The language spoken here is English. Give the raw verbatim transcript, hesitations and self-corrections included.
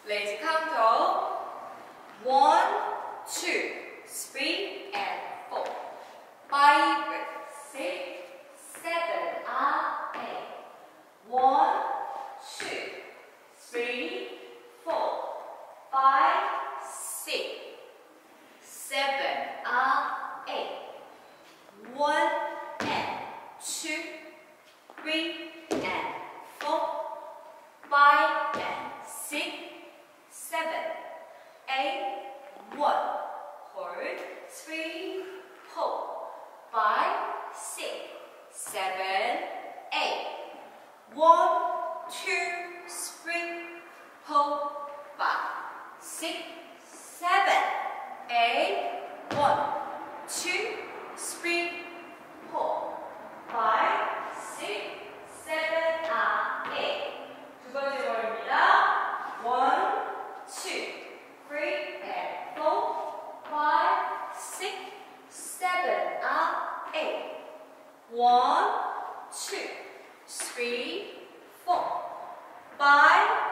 Let's count off. One, two, three, and four. Five, six, seven, eight. One, two, three, four, five, six, seven, eight. One and two, three and four, five and six, seven, eight. One. Hold. Three, four, five, six, seven, eight. One, two, three, four, five, six, seven, eight. One, two, three, four, five, six, seven, eight. 두 번째 벌입니다. One, two, three, and four, five, six, seven, eight. One, two, three, four, five,